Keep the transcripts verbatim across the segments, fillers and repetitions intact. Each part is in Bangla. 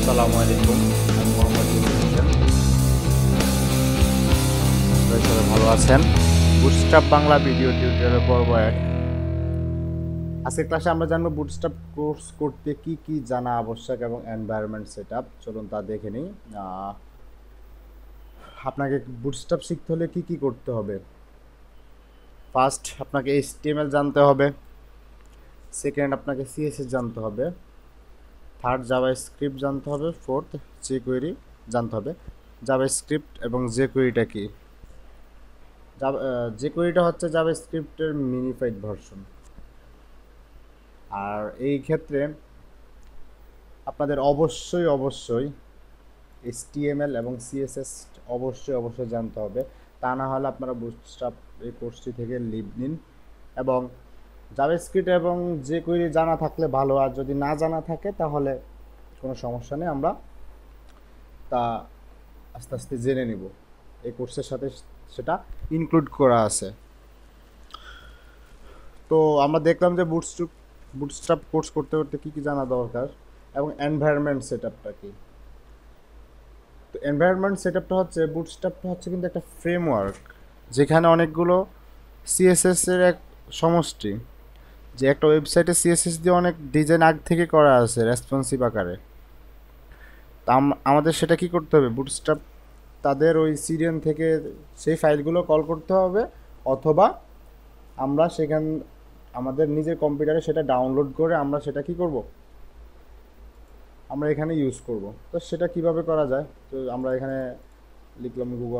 আসসালামু আলাইকুম, আমি মোহাম্মদ ইউসুফ হোসেন। আপনারা সবাই ভালো আছেন? বুটস্ট্র্যাপ বাংলা ভিডিও টিউটোরিয়ালের পর্ব এক। আজকের ক্লাসে আমরা জানবো বুটস্ট্র্যাপ কোর্স করতে কি কি জানা আবশ্যক এবং এনভায়রনমেন্ট সেটআপ। চলুন তা দেখে নিই। আপনাকে বুটস্ট্র্যাপ শিখতে হলে কি কি করতে হবে? ফার্স্ট আপনাকে এইচটিএমএল জানতে হবে, সেকেন্ড আপনাকে সিএসএস জানতে হবে, থার্ড জাভাস্ক্রিপ্ট জানতে হবে, ফোর্থ জেকুয়েরি জানতে হবে। জাভাস্ক্রিপ্ট এবং জেকুয়েরিটা কি? জেকুয়েরিটা হচ্ছে জাভাস্ক্রিপ্টের মিনিফাইড ভার্সন। আর এই ক্ষেত্রে আপনাদের অবশ্যই অবশ্যই এইচটিএমএল এবং সিএসএস অবশ্যই অবশ্যই জানতে হবে, তা না হলে আপনারা বুটস্ট্র্যাপ এই কোর্সটি থেকে লিভ নিন। এবং জাভাস্ক্রিপ্ট এবং জেকুয়েরি জানা থাকলে ভালো, আর যদি না জানা থাকে তাহলে কোনো সমস্যা নেই, আমরা তা আস্তে আস্তে জেনে নিব। এই কোর্সের সাথে সেটা ইনক্লুড করা আছে। তো আমরা দেখলাম যে বুটস্ট্র্যাপ বুটস্ট্র্যাপ কোর্স করতে করতে কী কী জানা দরকার এবং এনভায়রনমেন্ট সেটআপটা কি। তো এনভায়রনমেন্ট সেটআপটা হচ্ছে, বুটস্ট্র্যাপটা হচ্ছে কিন্তু একটা ফ্রেমওয়ার্ক যেখানে অনেকগুলো সিএসএস এর এক সমষ্টি। যে একটা ওয়েবসাইটে সিএসএস দিয়ে অনেক ডিজাইন আগ থেকে করা আছে রেসপন্সিভ আকারে। তা আমাদের সেটা কি করতে হবে? বুটস্ট্র্যাপ তাদের ওই সিডিএন থেকে সেই ফাইলগুলো কল করতে হবে, অথবা আমরা সেখান আমাদের নিজের কম্পিউটারে সেটা ডাউনলোড করে আমরা সেটা কি করব, আমরা এখানে ইউজ করব। তো সেটা কিভাবে করা যায়? তো আমরা এখানে লিখলাম গুগল,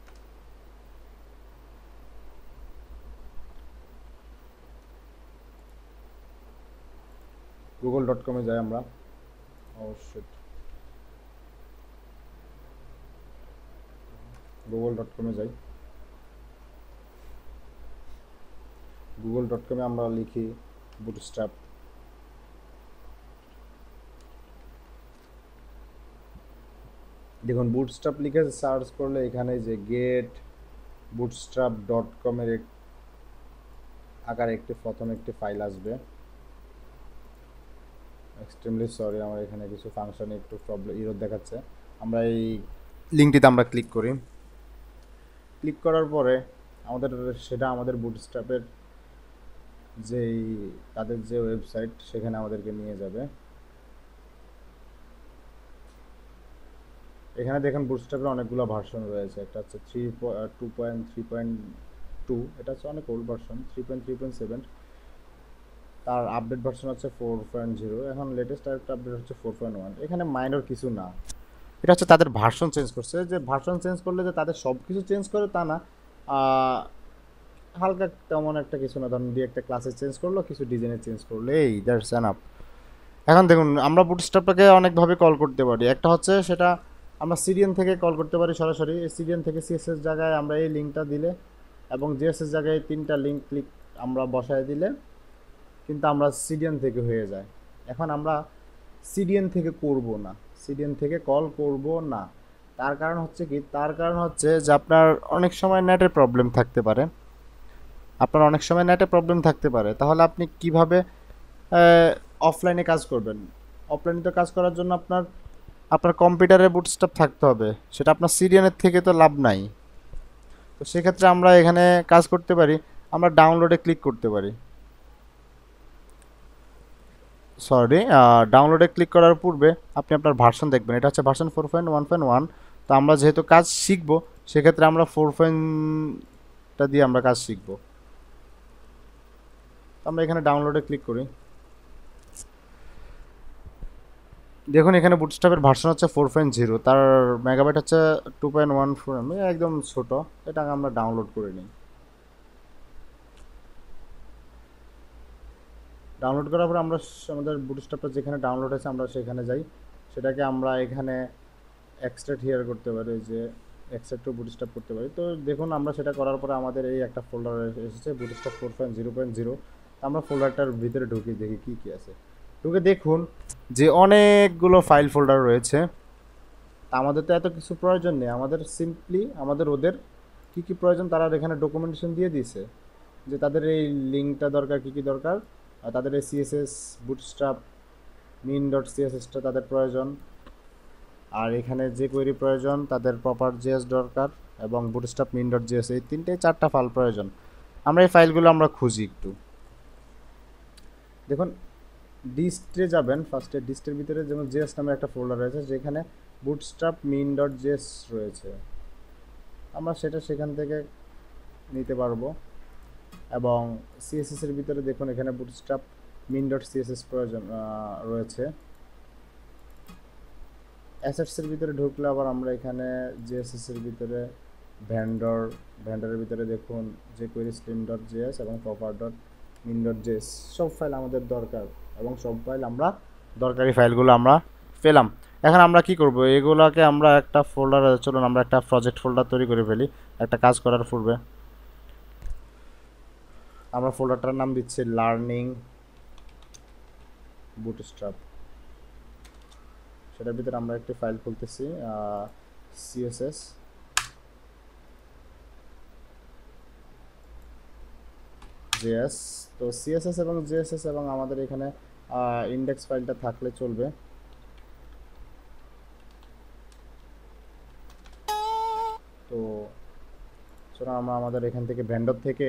গুগল ডট কমে যাই আমরা। অবশ্যই গুগল ডট কমে যাই। গুগল ডট কমে আমরা লিখি বুটস্ট্র্যাপ। দেখুন বুটস্ট্র্যাপ লিখে সার্চ করলে এখানে যে গেট বুটস্ট্র্যাপ ডট কমের আকারে একটি প্রথম একটি ফাইল আসবে। এক্সট্রিমলি সরি, আমার এখানে কিছু ফাংশনে একটু প্রবলেম ইরর দেখাচ্ছে। আমরা এই লিঙ্কটিতে আমরা ক্লিক করি। ক্লিক করার পরে আমাদের সেটা আমাদের বুটস্ট্র্যাপের যেই তাদের যে ওয়েবসাইট সেখানে আমাদেরকে নিয়ে যাবে। এখানে দেখেন বুটস্ট্র্যাপের অনেকগুলো ভার্সন রয়েছে। একটা হচ্ছে three two point three point two, এটা হচ্ছে অনেক old version. Three point three point seven, তার আপডেট ভার্সন হচ্ছে ফোর পয়েন্ট জিরো, এখন লেটেস্ট আরেকটা আপডেট হচ্ছে ফোর পয়েন্ট ওয়ান। এখানে মাইনর কিছু না, এটা হচ্ছে তাদের ভার্সন চেঞ্জ করছে। যে ভার্সন চেঞ্জ করলে যে তাদের সব কিছু চেঞ্জ করে তা না, হালকা তেমন একটা কিছু না। ধরুন দিয়ে একটা ক্লাসে চেঞ্জ করলো, কিছু ডিজাইনে চেঞ্জ করলো, এই দ্যাটস এনাফ। এখন দেখুন আমরা বুটস্ট্র্যাপটাকে অনেকভাবে কল করতে পারি। একটা হচ্ছে সেটা আমরা সিডিএন থেকে কল করতে পারি সরাসরি। এই সিডিএন থেকে সিএসএস জায়গায় আমরা এই লিঙ্কটা দিলে এবং জিএসএস জায়গায় তিনটা লিঙ্ক ক্লিক আমরা বসায় দিলে কিন্তু আমরা সিডিএন থেকে হয়ে যায়। এখন আমরা সিডিএন থেকে করব না, সিডিএন থেকে কল করব না। তার কারণ হচ্ছে কি? তার কারণ হচ্ছে যে আপনার অনেক সময় নেটের প্রবলেম থাকতে পারে। আপনার অনেক সময় নেটে প্রবলেম থাকতে পারে তাহলে আপনি কিভাবে অফলাইনে কাজ করবেন? অফলাইনে তো কাজ করার জন্য আপনার আপনার কম্পিউটারে বুটস্ট্র্যাপ থাকতে হবে, সেটা আপনার সিডিএনের থেকে তো লাভ নাই। তো সেক্ষেত্রে আমরা এখানে কাজ করতে পারি, আমরা ডাউনলোডে ক্লিক করতে পারি। সরি, ডাউনলোডে ক্লিক করার পূর্বে আপনি আপনার ভার্সন দেখবেন। এটা হচ্ছে version four point one point one. তো আমরা যেহেতু কাজ শিখবো সেক্ষেত্রে আমরা ফোর পয়েন্টটা দিয়ে আমরা কাজ শিখবো। আমরা এখানে ডাউনলোডে ক্লিক করি। দেখুন এখানে বুটস্ট্র্যাপের ভার্সন হচ্ছে ফোর পয়েন্ট জিরো, তার মেগাবাইট হচ্ছে টু পয়েন্ট ওয়ান ফোর, একদম ছোট। এটা আমরা ডাউনলোড করে নিই। ডাউনলোড করার পর আমরা আমাদের বুটস্ট্র্যাপটা যেখানে ডাউনলোড আছে আমরা সেখানে যাই। সেটাকে আমরা এখানে এক্সট্রাক্ট হিয়ার করতে পারি, যে এক্সট্রাক্ট টু বুটস্ট্র্যাপ করতে পারি। তো দেখুন আমরা সেটা করার পরে আমাদের এই একটা ফোল্ডার এসেছে Bootstrap four point zero point zero. আমরা ফোল্ডারটার ভিতরে ঢুকি, দেখি কী কী আছে। ঢুকে দেখুন যে অনেকগুলো ফাইল ফোল্ডার রয়েছে। তা আমাদের তো এত কিছু প্রয়োজন নেই, আমাদের সিম্পলি আমাদের ওদের কী কী প্রয়োজন তারা এখানে ডকুমেন্টেশন দিয়ে দিয়েছে, যে তাদের এই লিঙ্কটা দরকার, কী কী দরকার, আর তাদের এই সিএসএস বুটস্ট্র্যাপ মিন ডট সিএসএসটা তাদের প্রয়োজন, আর এখানে যে কোয়েরি প্রয়োজন তাদের প্রপার জেএস দরকার এবং বুটস্ট্র্যাপ মিন ডট জেএস, এই তিনটে চারটা ফাইল প্রয়োজন। আমরা এই ফাইলগুলো আমরা খুঁজি একটু। দেখুন ডিস্টে যাবেন, ফার্স্টে ডিস্টের ভিতরে যেমন জেএস নামের একটা ফোল্ডার রয়েছে যেখানে বুটস্ট্র্যাপ মিন ডট জেএস রয়েছে, আমরা সেটা সেখান থেকে নিতে পারবো। এবং সিএসএস এর ভিতরে দেখুন এখানে বুটস্ট্র্যাপ মিন ডট সিএসএস প্রয়োজন রয়েছে। অ্যাসেটস এর ভিতরে ঢুকলে আবার আমরা এখানে জেএসএস এর ভিতরে ভেন্ডর ভেন্ডরের ভিতরে দেখুন যে কোয়েরি স্লিম ডট জেএস এবং proper dot min dot JS সব ফাইল আমাদের দরকার এবং সব ফাইল আমরা দরকারি ফাইলগুলো আমরা পেলাম। এখন আমরা কি করব, এগুলোকে আমরা একটা ফোল্ডার, চলুন আমরা একটা প্রজেক্ট ফোল্ডার তৈরি করে ফেলি। একটা কাজ করার পূর্বে আমরা ফোল্ডারটার নাম দিচ্ছি লার্নিং বুটস্ট্র্যাপ। সেটার ভিতরে আমরা একটি ফাইল খুলতেছি সিএসএস জেএস। তো সিএসএস এবং জেএসএস এবং আমাদের এখানে ইন্ডেক্স ফাইলটা থাকলে চলবে। তো চলো আমরা আমাদের এখান থেকে ভেন্ডর থেকে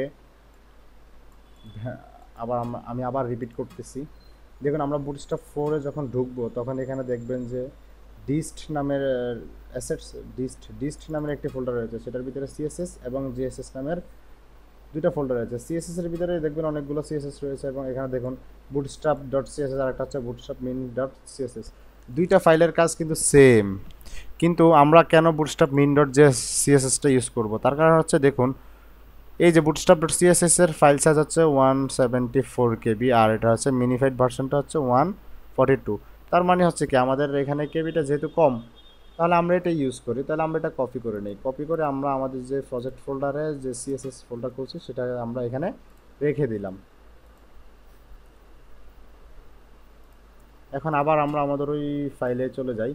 আবার আমি আবার রিপিট করতেছি। দেখুন আমরা বুটস্ট্র্যাপ ফোরে যখন ঢুকবো তখন এখানে দেখবেন যে ডিস্ট নামের অ্যাসেটস ডিস্ট ডিস্ট নামের একটি ফোল্ডার রয়েছে, সেটার ভিতরে সিএসএস এবং জিএসএস নামের দুইটা ফোল্ডার রয়েছে। সিএসএস এর ভিতরে দেখবেন অনেকগুলো সিএসএস রয়েছে এবং এখানে দেখুন বুটস্ট্র্যাপ ডট সিএসএস আর একটা হচ্ছে বুটস্ট্র্যাপ মিন ডট সিএসএস। দুইটা ফাইলের কাজ কিন্তু সেম, কিন্তু আমরা কেন বুটস্ট্র্যাপ মিন ডট সিএসএসটা ইউজ করব, তার কারণ হচ্ছে দেখুন এই যে বুটস্ট্র্যাপ ডট সিএসএস এর ফাইল সাইজ হচ্ছে ওয়ান সেভেন্টি ফোর কেবি আর এটা হচ্ছে মিনিফাইড ভার্সনটা হচ্ছে ওয়ান ফর্টি টু। তার মানে হচ্ছে কি আমাদের এখানে কেবিটা যেহেতু কম, তাহলে আমরা এটা ইউজ করি, তাহলে আমরা এটা কপি করে নিই। কপি করে আমরা আমাদের যে প্রজেক্ট ফোল্ডারে যে সিএসএস ফোল্ডার করছি সেটা আমরা এখানে রেখে দিলাম। এখন আবার আমরা আমাদের ওই ফাইলে চলে যাই।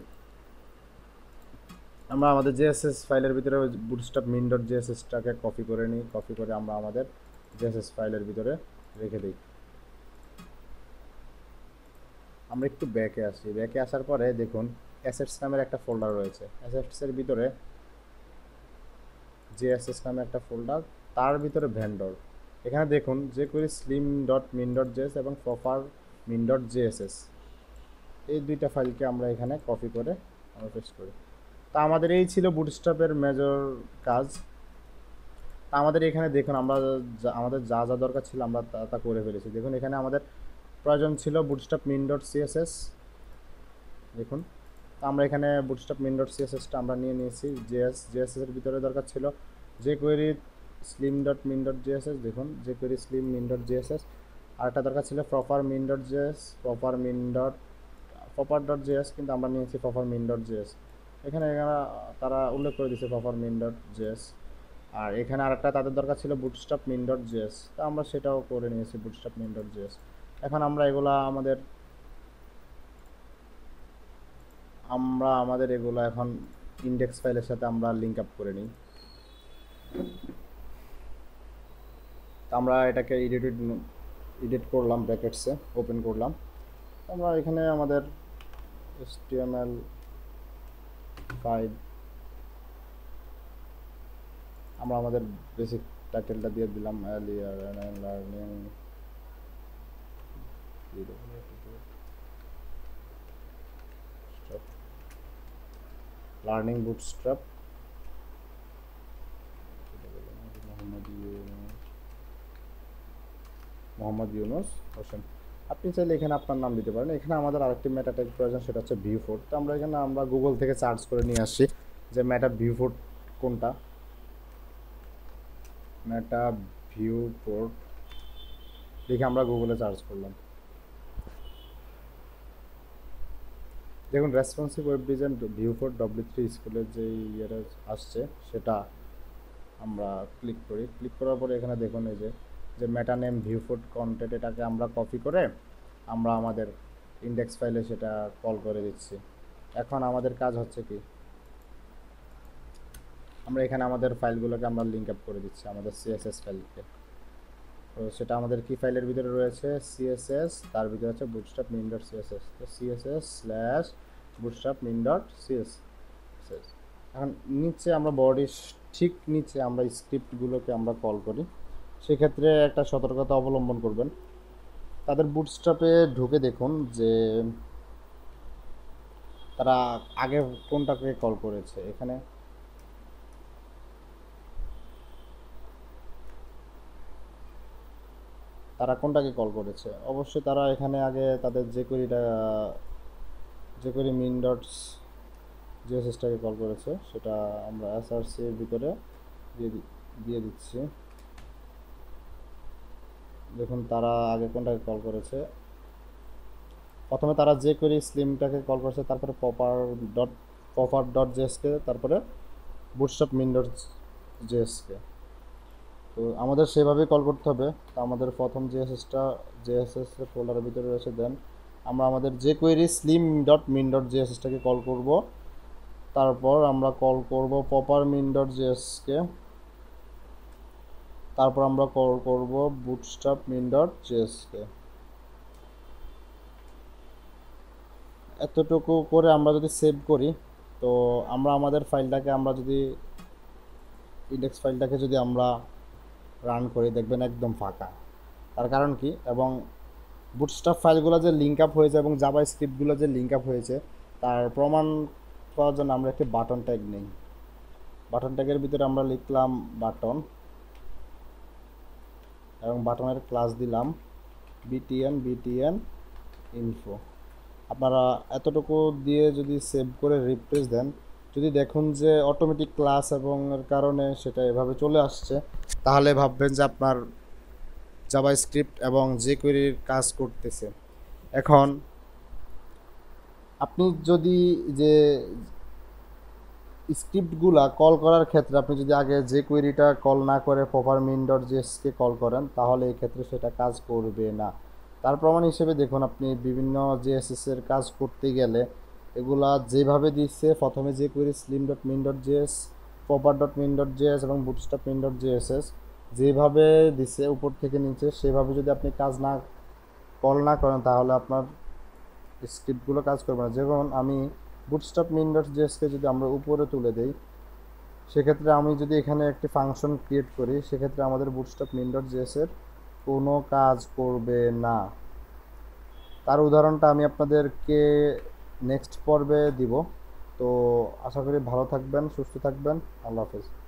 আমরা আমাদের জেএসএস ফাইলের ভিতরে বুটস্ট্র্যাপ মিন ডট জেএসএসটাকে কপি করে নিই। কপি করে আমরা আমাদের জেএসএস ফাইলের ভিতরে রেখে দিই। আমরা একটু ব্যাকে আসি। ব্যাকে আসার পরে দেখুন অ্যাসেটস নামের একটা ফোল্ডার রয়েছে। অ্যাসেটসের ভিতরে জেএসএস নামে একটা ফোল্ডার, তার ভিতরে ভেন্ডর। এখানে দেখুন যে query slim dot min dot JS এবং প্রপার মিন ডট জেএসএস, এই দুইটা ফাইলকে আমরা এখানে কপি করে আমরা পেস্ট করি। তা আমাদের এই ছিল বুটস্ট্র্যাপের মেজর কাজ। তা আমাদের এখানে দেখুন আমরা আমাদের যা যা দরকার ছিল আমরা তা তা করে ফেলেছি। দেখুন এখানে আমাদের প্রয়োজন ছিল বুটস্ট্র্যাপ মিন ডট সিএসএস। দেখুন আমরা এখানে বুটস্ট্র্যাপ মিন ডট সিএসএসটা আমরা নিয়ে নিয়েছি। জেএস জেএসএস এর ভিতরে দরকার ছিল যে query slim dot min dot JSS. দেখুন যে query slim min dot JSS. আর একটা দরকার ছিল proper min dot JS, proper min dot proper dot JS, কিন্তু আমরা নিয়েছি প্রপার মিন ডট জেএস। এখানে তারা উল্লেখ করে দিয়েছে প্রপার মিন ডট জেএস। আর এখানে আরেকটা তাদের দরকার ছিল বুটস্ট্র্যাপ মিন ডট জেএস, তো আমরা সেটাও করে নিয়েছি বুটস্ট্র্যাপ মিন ডট জেএস। এখন আমরা এগুলা আমাদের আমরা আমাদের এগুলো এখন ইন্ডেক্স ফাইলের সাথে আমরা লিঙ্ক আপ করে নিই। আমরা এটাকে এডিট এডিট করলাম, ব্র্যাকেটসে ওপেন করলাম। আমরা এখানে আমাদের এইচটিএমএল ফাইল আমরা আমাদের বেসিক টাইটেলটা দিয়ে দিলাম learning learning Bootstrap Mohammad Yunus Hossain. আপনি চাইলে এখানে আপনার নাম দিতে পারেন। এখানে আমাদের আরেকটি মেটা ট্যাগ প্রয়োজন, সেটা হচ্ছে ভিউ ফোর্ট। তো আমরা এখানে আমরা গুগল থেকে সার্চ করে নিয়ে আসছি যে মেটা ভিউ ফোর্ট কোনটা। মেটা ভিউ পোর্ট দেখে আমরা গুগলে সার্চ করলাম। দেখুন responsive web design viewport W three স্কুলের যে ইয়েটা আসছে সেটা আমরা ক্লিক করি। ক্লিক করার পরে এখানে দেখুন এই যে যে meta name viewport content, এটাকে আমরা কপি করে আমরা আমাদের ইন্ডেক্স ফাইলে সেটা কল করে দিচ্ছি। এখন আমাদের কাজ হচ্ছে কি, আমরা এখানে আমাদের ফাইলগুলোকে আমরা লিঙ্ক আপ করে দিচ্ছি আমাদের সিএসএস ফাইলকে। তো সেটা আমাদের কি ফাইলের ভিতরে রয়েছে সিএসএস, তার ভিতরে আছে বুটস্ট্র্যাপ মিন ডট সিএসএস। তো CSS slash Bootstrap min dot CS. এখন নিচে আমরা বডির ঠিক নিচে আমরা স্ক্রিপ্টগুলোকে আমরা কল করি, সেক্ষেত্রে একটা সতর্কতা অবলম্বন করবেন। তাদের বুটস্ট্র্যাপে ঢুকে দেখুন যে তারা আগে কোনটাকে কল করেছে। এখানে তারা কোনটাকে কল করেছে, অবশ্যই তারা এখানে আগে তাদের যে কোয়েরিটা যে কোয়েরি মিন ডটস জিএসএসটাকে কল করেছে, সেটা আমরা এসআরসি এর ভিতরে দিয়ে দিয়ে দিচ্ছি। দেখুন তারা আগে কোনটাকে কল করেছে। প্রথমে তারা যে কোয়েরি স্লিমটাকে কল করেছে, তারপরে পপার ডট পপার ডট জেএসকে, তারপরে বুটস্ট্র্যাপ মিন ডট জেএসকে। তো আমাদের সেভাবেই কল করতে হবে। তো আমাদের প্রথম জিএসএসটা জিএসএস এর ফোল্ডারের ভিতরে রয়েছে, দেন আমরা আমাদের যে query slim dot min dot জিএসএসটাকে কল করব, তারপর আমরা কল করব পপার মিন ডট জেএসকে, তারপর আমরা কল করব বুটস্ট্র্যাপ মিন ডট জেএসকে। এতটুকু করে আমরা যদি সেভ করি, তো আমরা আমাদের ফাইলটাকে আমরা যদি ইন্ডেক্স ফাইলটাকে যদি আমরা রান করি, দেখবেন একদম ফাঁকা। তার কারণ কি, এবং বুটস্ট্র্যাপ ফাইলগুলো যে লিঙ্ক আপ হয়েছে এবং জাভা স্ক্রিপ্টগুলো যে লিঙ্ক আপ হয়েছে, তার প্রমাণ পাওয়ার জন্য আমরা একটি বাটন ট্যাগ নিই। বাটন ট্যাগের ভিতরে আমরা লিখলাম বাটন, এবং বাটনের ক্লাস দিলাম বিটিএন বিটিএন ইনফো। আপনারা এতটুকু দিয়ে যদি সেভ করে রিফ্রেশ দেন, যদি দেখুন যে অটোমেটিক ক্লাস এবং এর কারণে সেটা এভাবে চলে আসছে, তাহলে ভাববেন যে আপনার জাভা স্ক্রিপ্ট এবং যে কোয়েরির কাজ করতেছে। এখন আপনি যদি যে স্ক্রিপ্টগুলা কল করার ক্ষেত্রে আপনি যদি আগে যে কোয়েরিটা কল না করে প্রপার মিন ডট জেএসকে কল করেন, তাহলে এই ক্ষেত্রে সেটা কাজ করবে না। তার প্রমাণ হিসেবে দেখুন, আপনি বিভিন্ন জেএসএস এর কাজ করতে গেলে এগুলা যেভাবে দিচ্ছে, প্রথমে যে query slim dot min dot JS, popper dot min dot JS এবং বুটস্ট্র্যাপ মিন ডট জেএসএস যেভাবে দিচ্ছে উপর থেকে নিচে, সেভাবে যদি আপনি কাজ না কল না করেন, তাহলে আপনার স্ক্রিপ্টগুলো কাজ করবে না। যেমন আমি বুটস্ট্র্যাপ মিন ডট জেএসকে যদি আমরা উপরে তুলে দেই, সেক্ষেত্রে আমি যদি এখানে একটি ফাংশন ক্রিয়েট করি, সেক্ষেত্রে আমাদের বুটস্ট্র্যাপ মিন ডট জেএসের কোনো কাজ করবে না। তার উদাহরণটা আমি আপনাদেরকে নেক্সট পর্বে দিব। তো আশা করি ভালো থাকবেন, সুস্থ থাকবেন। আল্লাহ হাফেজ।